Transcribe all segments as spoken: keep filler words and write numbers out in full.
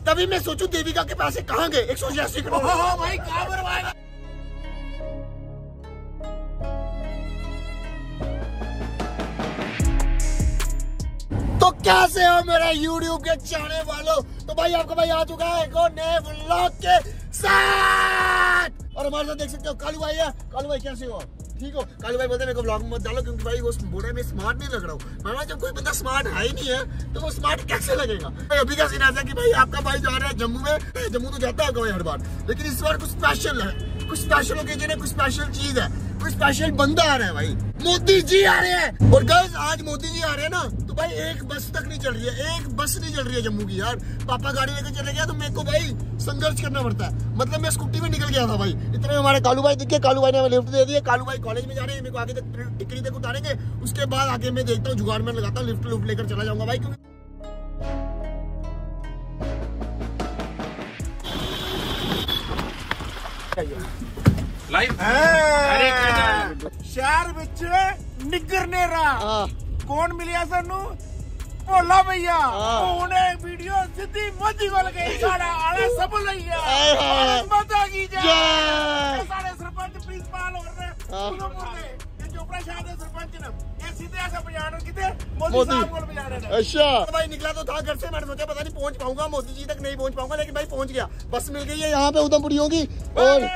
तभी मैं सोचूं देविका के पैसे कहाँ गए एक सौ छियासी करोड़। भाई कहाँ बर्बाद। तो कैसे हो मेरे YouTube के चाहने वालों। तो भाई आपका भाई आ चुका है एक और नए व्लॉग के साथ और हमारे साथ देख सकते हो कालू भाई है। कालू भाई कैसे हो? ठीक हो? कालू भाई बोलते हैं मेरे को व्लॉग में मत डालो क्योंकि भाई वो बोले मैं स्मार्ट नहीं लग रहा हूँ। माना जब कोई बंदा स्मार्ट है ही नहीं है तो वो स्मार्ट कैसे लगेगा। भाई अभी का सीन ऐसा कि भाई आपका भाई जा रहा है जम्मू में। जम्मू तो जाता है आपका भाई हर बार, लेकिन इस बार कुछ स्पेशल है, कुछ स्पेशल ओकेजन है, कुछ स्पेशल चीज है, कुछ स्पेशल बंदा आ रहा है भाई। मोदी जी आ रहे हैं और गाइस आज मोदी जी आ रहे हैं ना तो भाई एक बस तक नहीं चल रही है, एक बस नहीं चल रही है जम्मू की यार। पापा गाड़ी लेकर चले गया तो मेरे को भाई संघर्ष करना पड़ता है। मतलब मैं स्कूटी में निकल गया था भाई। इतने में हमारे कालू भाई दिखे, कालू भाई ने हमें लिफ्ट दे दी। कालू भाई कॉलेज में जा रहे हैं, मेरे को आगे तक टिकरी तक उतारेंगे, उसके बाद आगे मैं देखता हूँ जुगाड़ में लगाता हूँ, लिफ्ट लिफ्ट लेकर चला जाऊंगा भाई। लाइव शहर विच निगरने रहा कौन मिलिया सानू भोला भैया ਉਹਨੇ ਵੀਡੀਓ ਸਿੱਧੀ ਮੋਦੀ ਵੱਲ ਗਈ ਸਾਡਾ ਆਲਾ ਸਭ ਲਈਆ ਮਾਤਾ ਕੀ ਜੈ। ਸਾਡੇ ਸਰਪੰਚ ਪ੍ਰਿੰਸੀਪਲ ਹੋਰ ਨੇ ਉਦੋਂਪੁਰ ਦੇ ਇਹ ਚੋਪੜਾ ਸ਼ਹਿਰ ਦੇ ਸਰਪੰਚ ਨੇ ਇਹ सीधे ऐसा बजाना किते मोदी साहब को बजाना है। अच्छा भाई निकला तो था घर से, मैंने सोचा पता नहीं पहुंच पाऊंगा मोदी जी तक, नहीं पहुंच पाऊंगा, लेकिन भाई पहुंच गया। बस मिल गई है यहाँ पे उधमपुरियों की। और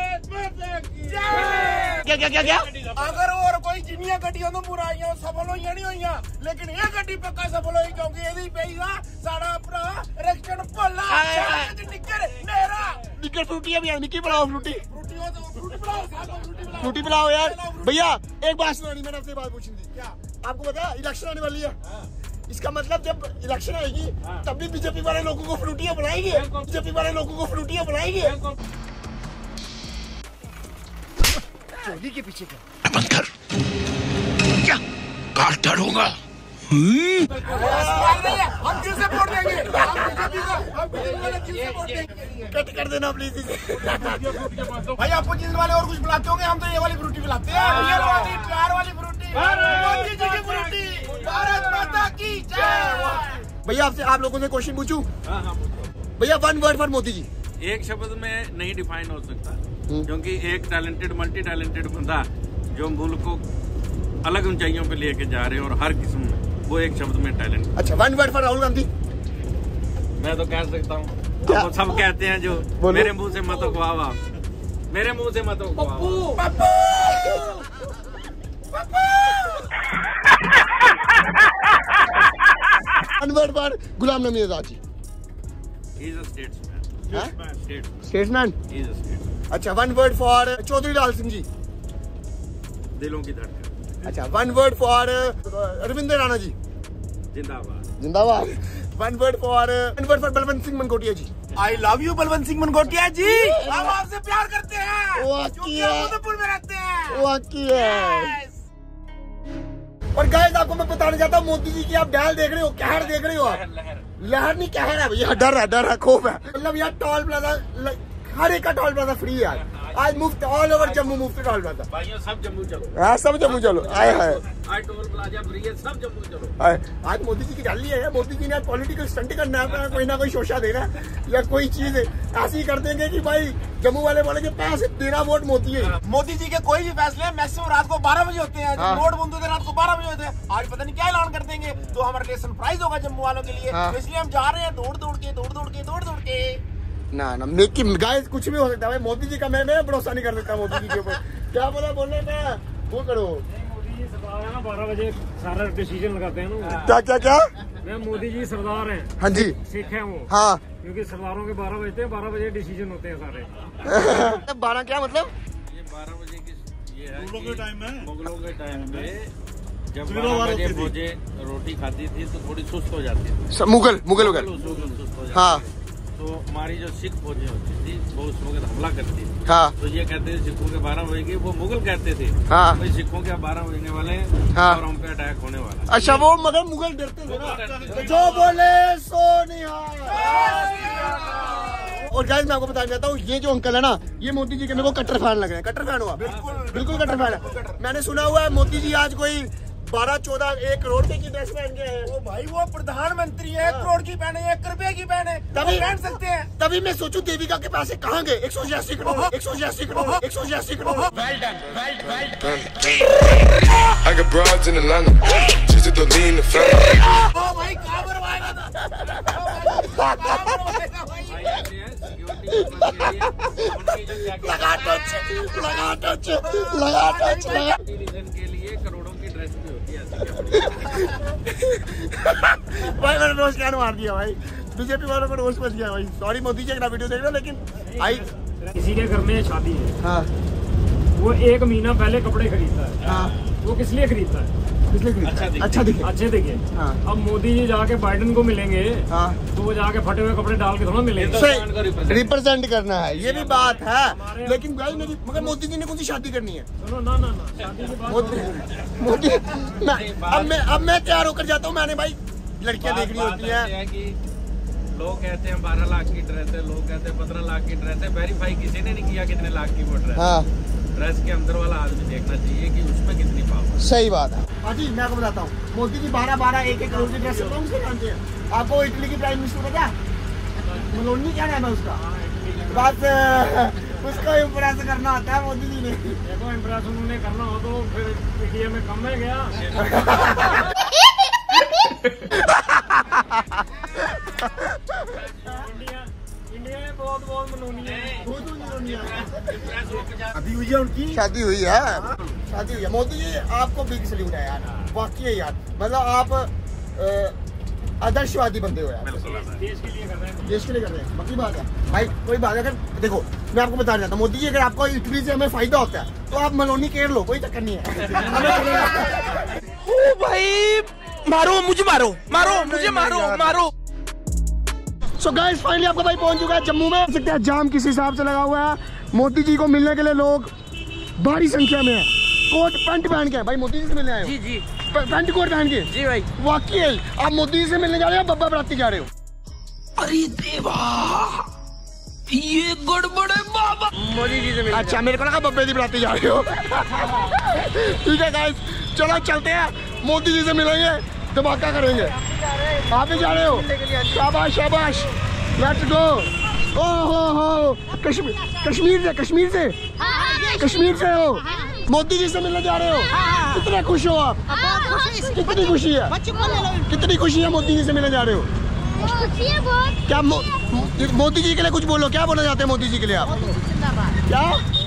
क्या क्या क्या क्या अगर और कोई जिन्नियां गड्डियां तो पूरा आईयां सफल होईयां नहीं होईयां, लेकिन ये गड्डी पक्का सफल होई क्योंकि एदी पेगा साडा भरा रक्षण भोला निकर नेरा निकर फ्रूटी है भैया, निकी बनाओ फ्रूटी फ्रूटी तो फ्रूटी बनाओ साहब फ्रूटी बनाओ फ्रूटी पिलाओ यार। भैया एक बात सुनानी, मैंने आपसे बात पूछनी थी। क्या आपको पता है इलेक्शन आने वाली है? इसका मतलब जब इलेक्शन आएगी तब भी बीजेपी वाले लोगों को फ्रूटियां बनाएंगे, बीजेपी वाले लोगों को फ्रूटियां बनाएंगे। चोली के पीछे क्या बंद कर, क्या काट डालूंगा। हम किससे वोट देंगे? हम बीजेपी को, हम बीजेपी वाले किससे वोट देंगे? कट कर देना प्लीज इसे। भाई आपको जिस वाले और कुछ बुलाते होंगे, हम तो ये वाली फ्रूटी बुलाते हैं, रियल वाली प्यार वाली फ्रूटी, मोदी जी की फ्रूटी। भारत माता की जय। भैया आपसे आप लोगों से क्वेश्चन पूछूं? हाँ हाँ पूछो भैया। One word for Modi ji. एक शब्द में नहीं डिफाइन हो सकता क्योंकि एक टैलेंटेड मल्टी टैलेंटेड बंदा जो मुल्क को अलग ऊंचाइयों पे लेके जा रहे हैं और हर किस्म में, वो एक शब्द में टैलेंट। अच्छा one word for Rahul Gandhi. मैं तो कह सकता हूँ, वो सब कहते हैं जो मेरे मुंह से मत खुआओ, आप मेरे मुंह से मत खुआओ। One word for Ghulam Nabi Azad ji. He is a statesman. Statesman. Statesman. He is a statesman. अच्छा one word for Chaudhary Lal Singh ji. दिलों की धड़कन। अच्छा one word for Ravindra Rana ji. जिंदाबाद जिंदाबाद। One word for one word for Balwant Singh Mankotia ji. I love you Balwant Singh Mankotia ji, हम आपसे प्यार करते हैं, वाकई है। उदयपुर में रहते हैं। वाकई है। और गाइस आपको मैं बताने चाहता हूँ मोदी जी की आप डैल देख रहे हो, कहर देख रहे हो आप। लहर नहीं कहर है भैया, डर है, डर है, खौफ है। मतलब यार टोल प्लाजा हर एक का टोल प्लाजा फ्री है आज, मुफ्त ऑल ओवर जम्मू मुफ्त टोल प्लाजा। भाइयों सब जम्मू चलो। हाँ सब जम्मू चलो। आए हाय आज टोल प्लाजा फ्री है, सब जम्मू चलो। आए आज मोदी जी की रैली है। मोदी जी ने आज पॉलिटिकल स्टंट करना है, कोई ना कोई शोशा देना है या कोई चीज ऐसी कर देंगे कि भाई जम्मू वाले बोलेंगे पैसे तेरा वोट मोदी है। मोदी जी के कोई भी फैसले मैक्सिमम रात को बारह बजे होते हैं। हाँ। वोट बंद होते हैं रात को बारह बजे होते हैं। आज पता नहीं क्या ऐलान कर देंगे तो हमारे लिए सरप्राइज होगा जम्मू वालों के लिए। हाँ। इसलिए हम जा रहे हैं दौड़ दौड़ के दौड़ दौड़ के दौड़ दौड़ के। ना ना मेक गाइस कुछ भी हो सकता है भाई। मोदी जी का मैं मैं भरोसा नहीं कर सकता मोदी जी के ऊपर। क्या बोला बोलने का वो करो। मोदी जी सरदार है ना, बारह बजे सारा डिसीजन लगाते हैं ना। क्या क्या क्या मैं मोदी जी सरदार हैं। हाँ जी सिख है वो। हाँ क्योंकि सरदारों के बारह बजते हैं, बारह बजे डिसीजन होते हैं सारे। बारह क्या मतलब? ये बारह बजे की ये है मुगलों के टाइम में मुगलों के टाइम पे जब बारह बजे फौजें रोटी खाती थी तो थोड़ी सुस्त हो जाती थी। मुगल मुगल वगैरह सुस्त हो जाती हाँ। थी। तो हमारी जो सिख फौजें होती थी वो उस वक्त हमला करती थी। हाँ। तो ये कहते थे सिखों के बारह बजेगी, वो मुगल कहते थे हाँ। भाई सिखों के बारह बजने वाले हैं हाँ। और हम पे अटैक होने वाला है। अच्छा वो मगर मुगल डरते थे ना, जो बोले सो निहाल। और गाइस मैं आपको बताना चाहता हूँ ये जो अंकल है ना, ये मोदी जी के मेरे को कट्टर फैन लग रहे हैं। कट्टर फैन हुआ? बिल्कुल बिल्कुल कट्टर फैन है। मैंने सुना हुआ है मोदी जी आज कोई बारह चौदह एक करोड़ की ड्रेस पहन के हैं। ओ भाई वो प्रधानमंत्री है, एक करोड़ की पहने, एक रुपए की पहने, तभी पहन सकते हैं। तभी मैं सोचूं देविका के पैसे कहाँ गए? एक सौ छियासी करोड़, एक सौ छियासी करोड़, एक सौ छियासी crore. I got broads in Atlanta, just to lean the family. ओ भाई कहाँ बनवाएगा था? कहाँ बनवाएगा भाई? लगा टच, लगा टच, लगा टच, लगा। के लिए करोड़ों की ड्रेस भी होती है। भाई मैंने रोज क्या मार दिया भाई, बीजेपी वालों को रोज बच गया भाई। सॉरी मोदी जी, अगर वीडियो देख रहे हो, लेकिन आई किसी के घर में शादी है, हाँ वो एक महीना पहले कपड़े खरीदता है। हाँ वो किस लिए खरीदता है? किस लिए खरीदता है? अच्छा दिखे, अच्छे दिखे। हाँ। अब मोदी जी जाके बाइडेन को मिलेंगे, हाँ तो वो जाके फटे हुए कपड़े डाल के थोड़ा मिलेंगे। सही रिप्रेजेंट करना है, ये भी बात है। लेकिन भाई मेरी मगर मोदी जी ने कौन सी शादी करनी है? सुनो ना ना ना शादी की बात मोदी मोदी मैं अब मैं अब मैं तैयार होकर जाता हूँ। मैंने भाई लड़कियां देखनी होती हैं कि लोग कहते हैं बारह लाख की ड्रेस है, लोग कहते हैं पंद्रह लाख की ड्रेस है। वेरीफाई किसी ने नहीं किया कितने लाख की वो ड्रेस। हाँ ड्रेस के अंदर वाला आदमी देखना चाहिए कि उसमें कितनी पावर। सही बात है। हाँ जी, मैं आपको बताता हूँ, मोदी जी बारह बारह एक एक करोड़ की ड्रेस कौन से जानते हैं? आपको इटली की प्राइम मिनिस्टर पता है? मेलोनी क्या नाम है उसका? बस उसको इम्प्रेस करना आता है मोदी जी ने। देखो इम्प्रेस उन्होंने करना हो तो फिर इंडिया में कम है गया। इंडिया इंडिया में बहुत बहुत मनोनी है। अभी हुई है उनकी शादी हुई है, शादी हुई है। मोदी जी आपको बिग सल्यूट है यार, वाकई यार। मतलब आप आदर्शवादी बंदे हो यार, देश के लिए कर रहे हैं। देश के लिए कर रहे हैं, बाकी बात है भाई। कोई बात है, अगर देखो मैं आपको बताना चाहता हूँ, मोदी जी अगर आपको इटली से हमें फायदा होता है तो आप मलोनी केर लो, कोई चक्कर नहीं है। ओ भाई मारो मुझे, मारो मारो मुझे, मारो मारो। सो गाइस फाइनली आपका भाई पहुंच चुका है जम्मू में। देख सकते हैं जाम किस हिसाब से लगा हुआ है। मोदी जी को मिलने के लिए लोग भारी संख्या में है। कोट पैंट पहन के भाई मोदी जी से मिलने आए हो? जी जी पैंट कोट पहन के? जी भाई। वाकई आप मोदी जी से मिलने जा रहे हो, बब्बा बराती जा रहे हो? अरे देवा ये गड़बड़ है बाबा। मोदी जी से मिलने। अच्छा मेरे को लगा बब्बे दी बराती जा रहे हो। ठीक है गाइस, चलो चलते हैं, मोदी जी से मिलेंगे, धमाका करेंगे। आप भी जा रहे हो? शाबाश शाबाश, लेट्स गो। ओ हो हो कश्मीर कश्मीर से कश्मीर से कश्मीर से हो, मोदी जी से मिलने जा रहे हो? कितने खुश हो आप? कितनी खुशी है? कितनी खुशी है मोदी जी से मिलने जा रहे हो? क्या मो, मोदी जी के लिए कुछ बोलो, क्या बोलना चाहते हैं मोदी जी के लिए आप? क्या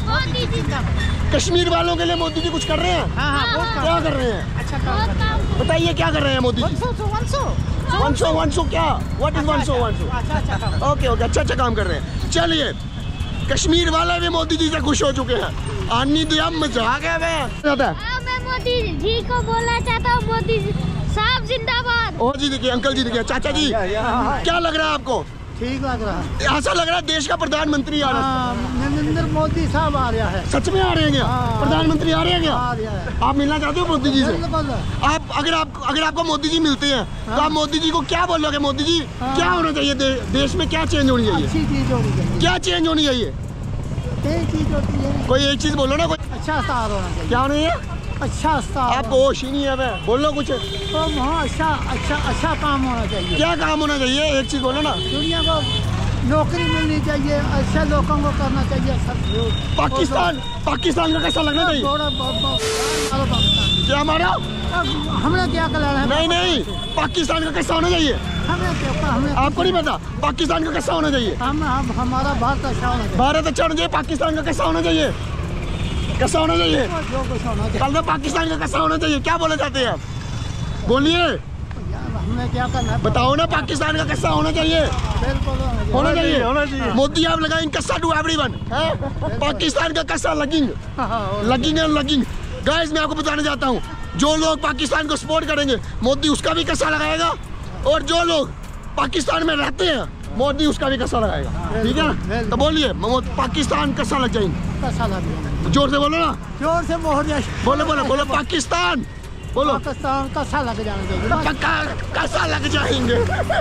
कश्मीर वालों के लिए मोदी जी कुछ कर रहे हैं? क्या कर रहे हैं? अच्छा बताइए क्या कर रहे हैं मोदी जी? वन सौ वन सौ क्या? व्हाट इज वन सौ वन सौ? ओके ओके, अच्छा अच्छा काम कर रहे हैं। चलिए, कश्मीर वाले भी मोदी जी से खुश हो चुके हैं। आनी दिया मजा आ गया। मैं मोदी जी को बोलना चाहता हूँ, मोदी जी साहब जिंदाबाद। ओ जी देखिए, अंकल जी देखिए, चाचा जी क्या लग रहा है आपको? ठीक लग रहा है, ऐसा लग रहा है देश का प्रधानमंत्री आ रहा है। नरेंद्र मोदी साहब आ रहा है। सच में आ रहे हैं क्या? प्रधानमंत्री आ रहे हैं क्या? आ रहा है। आप मिलना चाहते हो मोदी जी से? बिल्कुल। आप अगर आप अगर आपको मोदी जी मिलते हैं तो आप मोदी जी को क्या बोलोगे? मोदी जी क्या होना चाहिए दे, देश में क्या चेंज होनी चाहिए? अच्छी चीज होनी चाहिए। क्या चेंज होनी चाहिए? एक चीज होती है, कोई एक चीज बोलो ना। कोई अच्छा अस्पताल होना चाहिए। क्या नहीं है? अच्छा अस्पताल। आप होश ही नहीं है, मैं बोलो कुछ। तो वहाँ अच्छा अच्छा अच्छा काम होना चाहिए। क्या काम होना चाहिए? एक चीज बोलो ना। दुनिया को नौकरी मिलनी चाहिए, अच्छे लोगों को करना चाहिए सब। पाकिस्तान पाकिस्तान का कैसा लगना चाहिए? थोड़ा बहुत- बहुत- मारो पाकिस्तान। क्या हमारा? अब हमें क्या करना है? नहीं नहीं, पाकिस्तान का कैसा होना चाहिए? हमें क्या, हमें आपको नहीं पता पाकिस्तान का कैसा होना चाहिए? हम हम हमारा भारत अच्छा होना चाहिए। भारत अच्छा होना चाहिए। पाकिस्तान का कैसा होना चाहिए? कैसा होना चाहिए? जो कुछ होना चाहिए। कल में पाकिस्तान का कैसा होना चाहिए? क्या बोलना चाहते हैं आप? बोलिए, यार, हमें क्या करना है? बताओ ना, पाकिस्तान का कैसा होना चाहिए? बिल्कुल होना चाहिए, होना चाहिए। मोदी आप लगाएंगे कैसा टू एवरीवन, पाकिस्तान का कैसा लगिंग लगिंग है लगिंग। गाइस मैं आपको बताना चाहता हूँ, जो लोग पाकिस्तान को सपोर्ट करेंगे मोदी उसका भी कैसा लगाएगा, और जो लोग पाकिस्तान में रहते हैं मोदी उसका भी कैसा लगाएगा। ठीक है, तो बोलिए पाकिस्तान कैसा लग जाएंगे? कैसा लग, जोर से बोलो ना, जोर से मोहर जाए। बोलो बोलो बोलो, पाकिस्तान बोलो। पाकिस्तान कैसा लग जाना चाहिए? पक्का कैसा लग जाएंगे?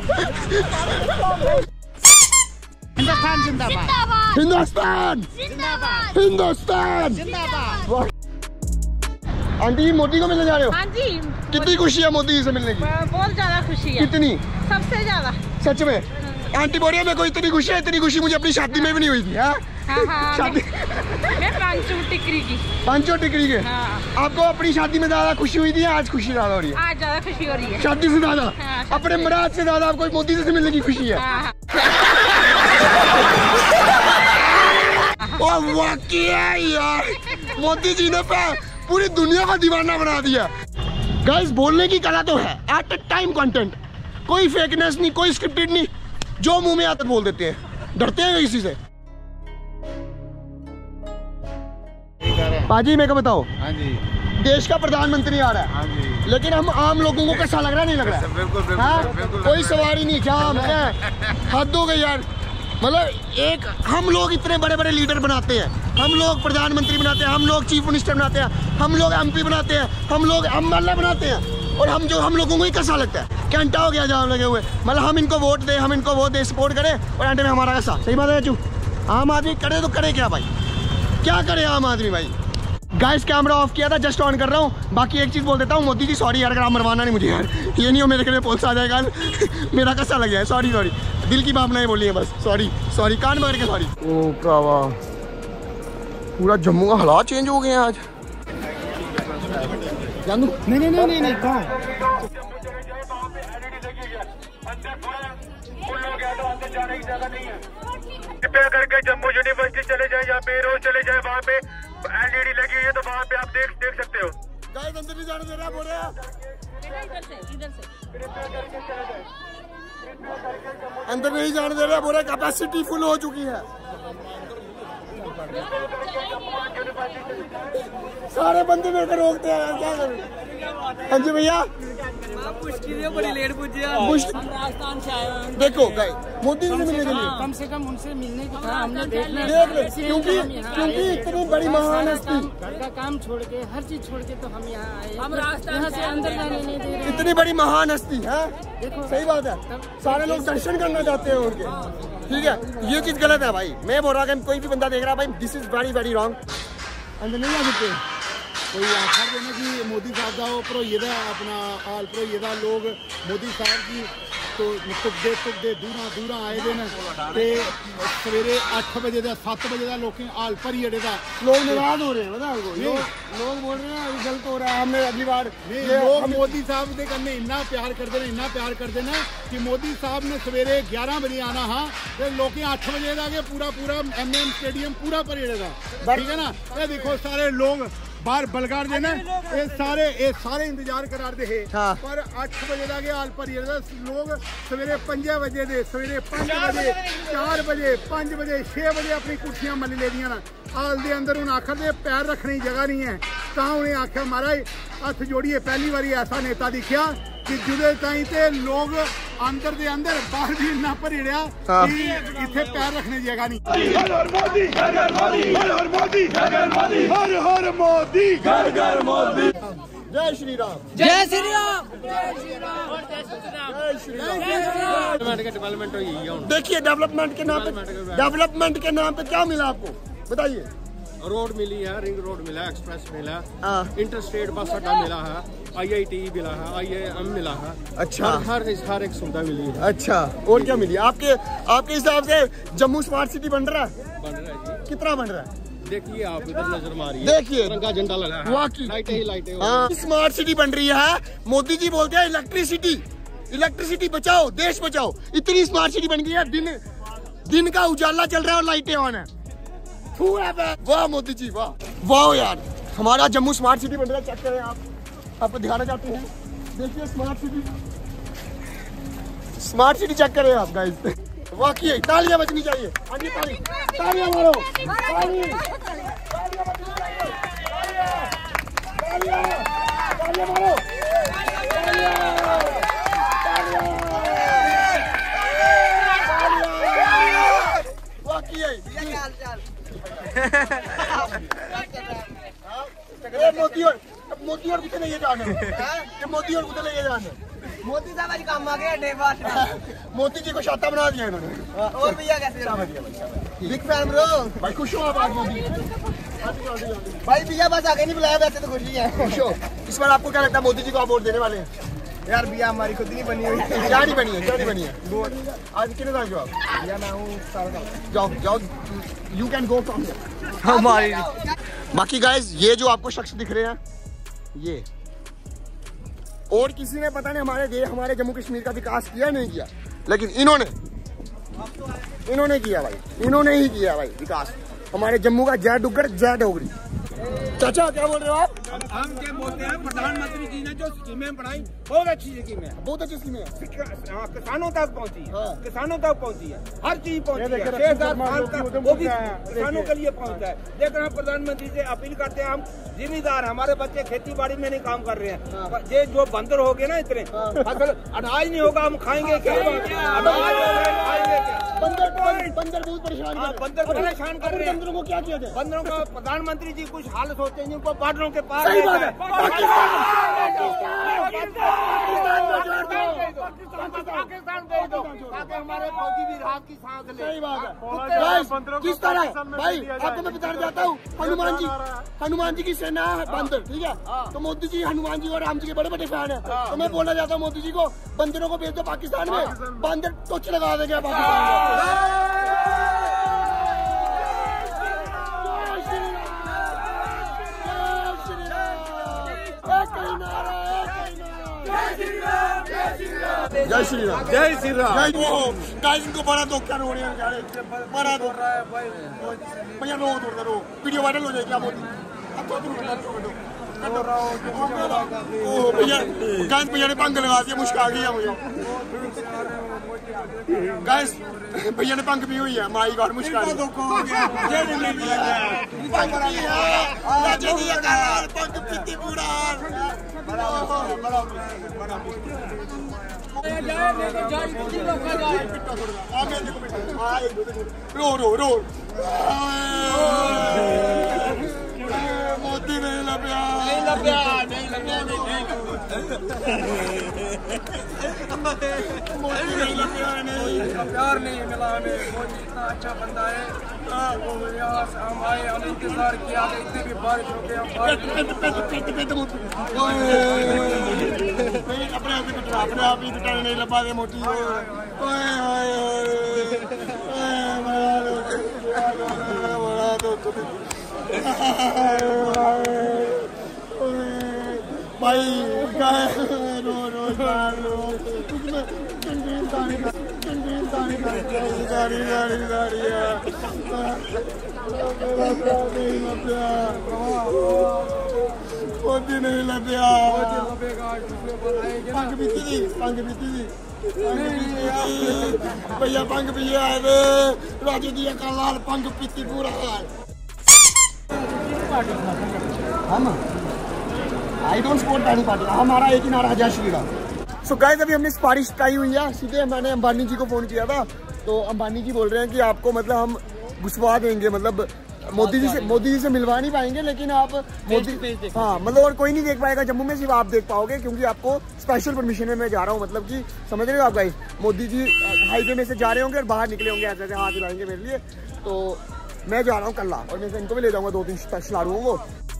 हिंदुस्तान जिंदाबाद। हिंदुस्तान जिंदाबाद हिंदुस्तान। जिंदाबाद। आंटी मोदी को मिलने जा रहे हो? हाँ जी। कितनी खुशी है मोदी जी से मिलने की? बहुत ज्यादा खुशी है। कितनी? सबसे ज्यादा। सच में? आंटी बोल रही है मेरे को इतनी खुशी है, इतनी खुशी मुझे अपनी शादी में भी नहीं हुई थी। हाँ हाँ, शादी मैं पांचों टिकरी की। पांचों टिकरी के? हाँ। आपको अपनी शादी में ज्यादा खुशी हुई थी, आज खुशी ज्यादा हो रही है? आज ज्यादा खुशी हो रही है शादी से ज्यादा। हाँ, अपने मराद से ज्यादा आपको मोदी जी से मिलने की खुशी है? हाँ, ओ वाकई यार, मोदी जी ने पूरी दुनिया का दीवाना बना दिया। गाइस बोलने की कला तो है, एट अ टाइम कंटेंट, कोई फेकनेस नहीं, कोई स्क्रिप्टेड नहीं, जो मुंह में आता बोल देते हैं, डरते हैं किसी से। पाजी मेरे को बताओ। हाँ जी। देश का प्रधानमंत्री आ रहा है। हाँ जी। लेकिन हम आम लोगों को कैसा लग रहा है? नहीं लग रहा है? बिल्कुल बिल्कुल, हाँ? बिल्कुल कोई सवारी नहीं, जाम है, हद हो गई यार। मतलब एक हम लोग इतने बड़े बड़े लीडर बनाते हैं, हम लोग प्रधानमंत्री बनाते हैं, हम लोग चीफ मिनिस्टर बनाते हैं, हम लोग एमपी बनाते हैं, हम लोग एमएलए बनाते हैं, और हम जो हम लोगों को ही कैसा लगता है? घंटा हो गया जाम लगे हुए। मतलब हम इनको वोट दें, हम इनको वोट दें, सपोर्ट करें, और एंड में हमारा कैसा? सही बात है चू? आम आदमी करे तो करे क्या भाई? क्या करे आम आदमी भाई? गाइस कैमरा ऑफ किया था, जस्ट ऑन कर रहा हूँ। बाकी एक चीज़ बोल देता हूँ, मोदी जी सॉरी यार, अगर आप मरवाना नहीं मुझे यार, ये नहीं हो मेरे के पुलिस आ जाएगा मेरा कैसा लग गया है? सॉरी सॉरी, दिल की भावनाएं बोली है बस, सॉरी सॉरी, कान पकड़ के सॉरी। ओ भरावा, पूरा जम्मू का हालात चेंज हो गए हैं आज। जानू नहीं नहीं नहीं नहीं नहीं कहाँ कृपया करके जम्मू यूनिवर्सिटी चले जाए या पे रोज चले जाए, वहाँ पे एलईडी लगी हुई है, तो वहाँ पे आप देख देख सकते हो। गाइस अंदर नहीं जाने दे रहा, बोल रहे हैं अंदर नहीं जाने दे रहा, बोल रहे कैपेसिटी फुल हो चुकी है। सारे बंदे मेरे को रोकते हैं यार, क्या करूं? हाँ जी भैया, बड़ी लेट पूछे हम राजस्थान से आए हैं। देखो गाइस, मोदी जी से मिलने के लिए कम से कम उनसे मिलने की था, हमने देख लिया। देख ले, क्योंकि क्योंकि इतनी बड़ी महान हस्ती, घर का काम छोड़ के, हर चीज छोड़ के तो हम यहाँ आए। हम राजस्थान से अंदर जाने नहीं दे रहे। इतनी बड़ी महान हस्ती है, सही बात है, सारे लोग दर्शन करना चाहते हैं उनके। ठीक है, ये चीज गलत है भाई। मैं बोल रहा कोई भी बंदा देख रहा भाई, this is very very wrong. अंदर नहीं आ सकते। कोई आखर देना कि मोदी साहब का भरोइये अपना हाल भरोइये लोग मोदी साहब की तो तुपदे तुपदे दूरा दूरा आए दे सवेरे अठ बजे का सत्त बजे का लोग हाल भरी अड़े का लोग नाराज हो रहे हैं। बता लोग, लोग बोल रहे हैं गलत हो रहा है, हमने अगली बार लोग मोदी साहब के कन्ने इन्ना प्यार करते हैं, इन्ना प्यार करते हैं कि मोदी साहब ने सवेरे ग्यारह बजे आना हाँ, तो लोग अठ बजे का पूरा पूरा एम एम स्टेडियम पूरा भरी अड़ेगा। ठीक है ना? ये देखो सारे लोग बाहर बलगार देना, ये सारे ये सारे इंतजार करार दे हाँ। पर अठ बजे का हाल भरी लोग सवेरे पंजे बजे दे सवेरे पांच बजे चार बजे पांच बजे छे बजे अपनी कुर्सियां मली ले दियां ना हाल दे अंदर हूँ आखर दे पैर रखने की जगह नहीं है। तां उन्हें आख्या महाराज हथ जोड़िए, पहली बारी ऐसा नेता दिखा कि जुदे ताई ते लोग अंदर दे अंदर बाहर भी इन्ना भरीड़िया कि इत्थे पैर रखने की जगह नहीं। हर हर मोदी, हर हर मोदी, हर हर मोदी, हर हर मोदी, हर हर मोदी, घर घर मोदी। जय श्री राम, जय श्री राम, जय श्री राम, जय श्री राम। डेवलपमेंट हुई। देखिए डेवलपमेंट के नाम पे, डेवलपमेंट के नाम पे क्या मिला आपको बताइए? रोड मिली है, रिंग रोड मिला, एक्सप्रेस मिला, इंटर स्टेट बस अड्डा मिला है, आईआईटी मिला है, आईआईएम मिला है। अच्छा, हर हर एक सुविधा मिली है। अच्छा, और क्या मिली आपके आपके हिसाब से? जम्मू स्मार्ट सिटी बन रहा है? बन रहा है जी। कितना बन रहा है? देखिए आप इधर नजर मारिए, देखिए तिरंगा झंडा लगा है, वाकई लाइटें ही लाइटें। हाँ, स्मार्ट सिटी बन रही है। मोदी जी बोलते हैं इलेक्ट्रिसिटी, इलेक्ट्रिसिटी बचाओ, देश बचाओ। इतनी स्मार्ट सिटी बन गई है, दिन दिन का उजाला चल रहा है और लाइटें ऑन है। वाह मोदी जी, वाह वाह यार, हमारा जम्मू स्मार्ट सिटी बन रहा है। चेक करें आप, आपको दिखाना चाहते हैं, देखिए smart city, smart city check करें आप गाइस। वाकई तालियां बजनी चाहिए। हाँ जी, ताली तालियां मारो, ताली तालियां बजनी चाहिए, तालियां तालियां मारो, मोदी और मोदी और कुछ नहीं जाने, मोदी और कुछ नहीं जाने। मोदी साहब आज काम आ गए। मोदी जी को शाता बना दिया इन्होंने। और भैया कैसे? बिग फैन ब्रो भाई, खुश हो आप आज मोदी? भाई भैया बस आगे नहीं बुलाया, वैसे तो खुशी है। इस बार आपको क्या लगता है मोदी जी को आप वोट देने वाले हैं? यार भैया हमारी खुद नहीं बनी हुई। क्या नहीं बनी है, क्या नहीं बनी है? आज कितने साल के हो आप? भैया मैं हूँ साल का। जाओ जाओ, you can go from here. हमारी बाकी गाइस ये जो आपको शख्स दिख रहे हैं ये, और किसी ने पता नहीं हमारे देश हमारे जम्मू कश्मीर का विकास किया नहीं किया, लेकिन इन्होंने इन्होंने किया भाई, इन्होंने ही किया भाई विकास हमारे जम्मू का। जय डुग्गर जय डोगरी। चाचा क्या बोल रहे हो आप? हम क्या बोलते हैं, प्रधानमंत्री जी ने जो स्कीमें बनाई बहुत अच्छी स्कीमें है, बहुत अच्छी स्कीम है। किसानों तक पहुंची है, किसानों तक पहुंची है, हर चीज पहुंची है। छह सात साल तक वो भी किसानों के लिए पहुंचा है। लेकिन हम प्रधानमंत्री से अपील करते हैं, हम जिम्मेदार, हमारे बच्चे खेती बाड़ी में नहीं काम कर रहे हैं। ये जो बंदर हो गए ना इतने, फसल अनाज नहीं होगा, हम खाएंगे क्या? बंदर बंदर बहुत परेशान बंदर परेशान कर रहे हैं। बंदरों को क्या किया जाए? बंदरों को प्रधानमंत्री जी कुछ हाल सोचते हैं, जिनको बॉर्डरों के पार सही बात है। पाकिस्तान भेज दो ताकि हमारे फौजी भी राहत की सांस ले। सही बात है। गाइस किस तरह भाई आपको मैं बताना चाहता हूँ, हनुमान जी हनुमान जी की सेना है बंदर, ठीक है? तो मोदी जी हनुमान जी और राम जी के बड़े बड़े फैन है। तो मैं बोलना चाहता हूँ मोदी जी को, बंदरों को भेज दो पाकिस्तान में, बंदर टोच लगा देगा पाकिस्तान में। जय श्री राम, जय श्री राम। गाइस इनको बड़ा दुख क्या रो रहे हैं, बड़ा दुख रहा है भाई। भैया रो थोड़ा रो, वीडियो वायरल हो जाएगी। क्या मोदी भैया गाइस भैया ने पंख लगा दिया, मुश्क आ गई है मुझे। गाइस भैया ने पंख भी हुई है, माई गॉड मुश्क आ गई। रो रो रो मोदी नहीं लप्या नहीं लप्या नहीं लप्या मोदी नहीं लप्या नहीं प्यार नहीं मिला हमें। मोदी इतना अच्छा बंदा है, हम आए, हम इंतजार किया, इतने भी बारिश हो गए, हम अपने आप ही पिटा अपने आप ही पिटाने नहीं लपा दे मोटी। भाई रो रो रो मोदी नहीं लप्या पंख पीती थी पंख पीती थी भैया पंख पिए आए वे राजू दिया का लाल पंख पीती पूरा हम I don't support any party. हमारा एक ही नारा है, जय श्री राम। सो गाइस अभी हमने सिफारिश कराई हुई है, सीधे मैंने अंबानी जी को फोन किया था, तो अंबानी जी बोल रहे हैं कि आपको मतलब हम घुसवा देंगे, मतलब मोदी जी से मोदी जी से मिलवा नहीं पाएंगे, लेकिन आप मोदी हाँ मतलब और कोई नहीं देख पाएगा जम्मू में, सिर्फ आप देख पाओगे, क्योंकि आपको स्पेशल परमिशन में मैं जा रहा हूँ। मतलब कि समझ रहे हो आप गाइस, मोदी जी हाईवे में से जा रहे होंगे और बाहर निकले होंगे, ऐसे ऐसे हाथ हिलाएंगे मेरे लिए। तो मैं जा रहा हूँ कल्ला, और मैं इनको भी ले जाऊँगा दो तीन स्पेशल आलुओं को।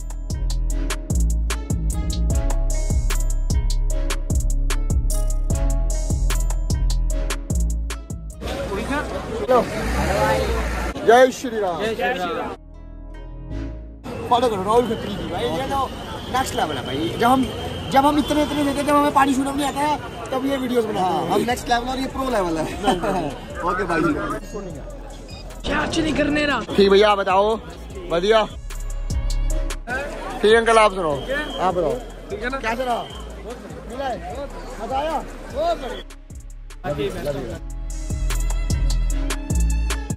जय श्री राम, जय श्री राम। फॉलो करो राहुल खत्री की भाई, ये तो नेक्स्ट लेवल है भाई। जब हम जब हम इतने इतने देते, जब हमें पानी छूना नहीं आता है, तब ये वीडियोस बनाते हैं हम। नेक्स्ट लेवल और ये प्रो लेवल है। ओके भाई, क्या नहीं करने रहा। ठीक भैया आप बताओ, बढ़िया ठीक अंकल, आप सुनो, आप बताओ कैसे रहा? मिला है, मजा आया?